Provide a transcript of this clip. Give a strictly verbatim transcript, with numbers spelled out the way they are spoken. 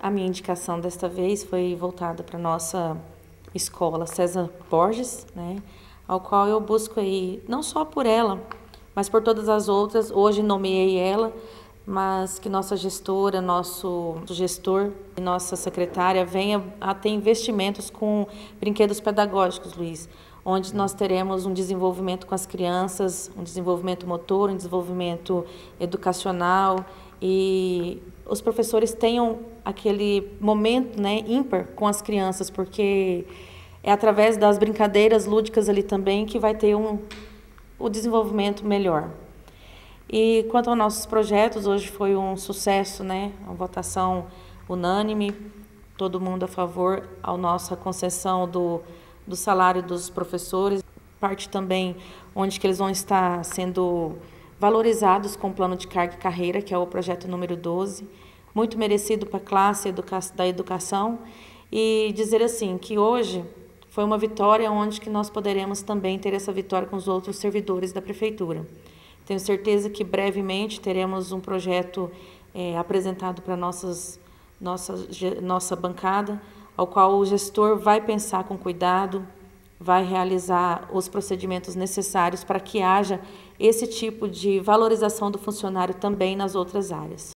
A minha indicação desta vez foi voltada para a nossa escola César Borges, né, ao qual eu busco aí, não só por ela, mas por todas as outras. Hoje nomeei ela, mas que nossa gestora, nosso gestor e nossa secretária venha a ter investimentos com brinquedos pedagógicos, Luiz, onde nós teremos um desenvolvimento com as crianças, um desenvolvimento motor, um desenvolvimento educacional, e os professores tenham aquele momento, né, ímpar com as crianças, porque é através das brincadeiras lúdicas ali também que vai ter um, o desenvolvimento melhor. E quanto aos nossos projetos, hoje foi um sucesso, né, uma votação unânime, todo mundo a favor à nossa concessão do, do salário dos professores, parte também onde que eles vão estar sendo valorizados com o plano de carga e carreira, que é o projeto número doze, muito merecido para a classe educa da educação, e dizer assim, que hoje foi uma vitória onde que nós poderemos também ter essa vitória com os outros servidores da Prefeitura. Tenho certeza que brevemente teremos um projeto é, apresentado para nossas, nossa, nossa bancada, ao qual o gestor vai pensar com cuidado, vai realizar os procedimentos necessários para que haja esse tipo de valorização do funcionário também nas outras áreas.